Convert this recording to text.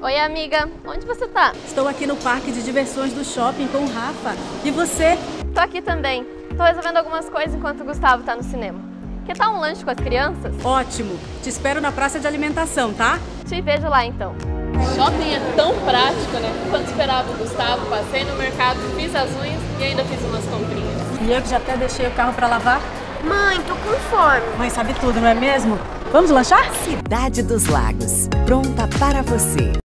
Oi, amiga. Onde você tá? Estou aqui no parque de diversões do shopping com o Rafa. E você? Tô aqui também. Tô resolvendo algumas coisas enquanto o Gustavo tá no cinema. Que tal um lanche com as crianças? Ótimo. Te espero na praça de alimentação, tá? Te vejo lá, então. Shopping é tão prático, né? Enquanto esperava o Gustavo, passei no mercado, fiz as unhas e ainda fiz umas comprinhas. E eu que já até deixei o carro para lavar. Mãe, tô com fome. Mãe sabe tudo, não é mesmo? Vamos lanchar? Cidade dos Lagos, pronta para você.